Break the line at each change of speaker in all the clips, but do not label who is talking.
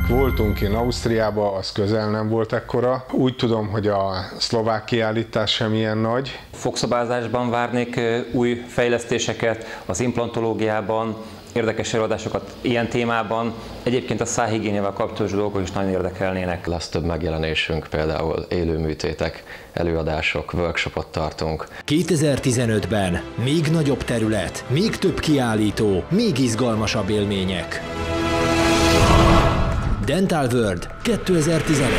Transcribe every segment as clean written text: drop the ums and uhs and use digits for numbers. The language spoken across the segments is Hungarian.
Voltunk kint Ausztriába, az közel nem volt ekkora. Úgy tudom, hogy a szlovák kiállítás sem ilyen nagy.
Fogszabályzásban várnék új fejlesztéseket, az implantológiában, érdekes előadásokat ilyen témában. Egyébként a szájhigiéniával kapcsolatos dolgok is nagyon érdekelnének.
Lesz több megjelenésünk, például élőműtétek, előadások, workshopot tartunk.
2015-ben még nagyobb terület, még több kiállító, még izgalmasabb élmények. Dental World 2015.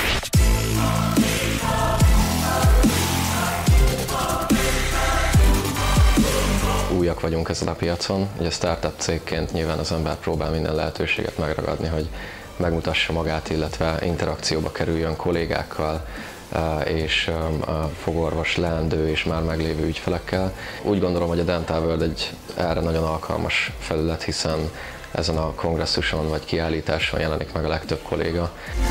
Újak vagyunk ezen a piacon, ugye startup cégként nyilván az ember próbál minden lehetőséget megragadni, hogy megmutassa magát, illetve interakcióba kerüljön kollégákkal és fogorvos, leendő és már meglévő ügyfelekkel. Úgy gondolom, hogy a Dental World egy erre nagyon alkalmas felület, hiszen ezen a kongresszuson vagy kiállításon jelenik meg a legtöbb kolléga.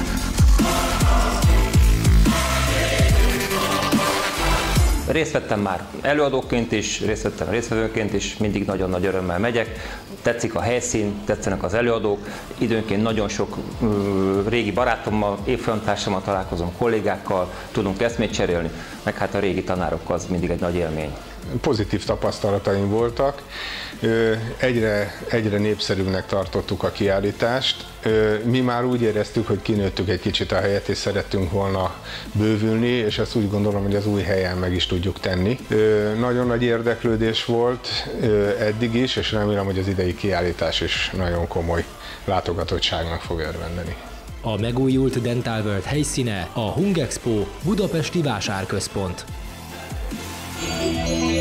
Részt vettem már előadóként is, részt vettem résztvevőként is, mindig nagyon nagy örömmel megyek. Tetszik a helyszín, tetszenek az előadók, időnként nagyon sok régi barátommal, évfolyamtársammal találkozom, kollégákkal, tudunk eszmét cserélni, meg hát a régi tanárokkal az mindig egy nagy élmény.
Pozitív tapasztalataim voltak, egyre népszerűbbnek tartottuk a kiállítást. Mi már úgy éreztük, hogy kinőttük egy kicsit a helyet, és szerettünk volna bővülni, és ezt úgy gondolom, hogy az új helyen meg is tudjuk tenni. Nagyon nagy érdeklődés volt eddig is, és remélem, hogy az idei kiállítás is nagyon komoly látogatottságnak fog örvendeni.
A megújult Dental World helyszíne a Hung Expo Budapesti Vásárközpont.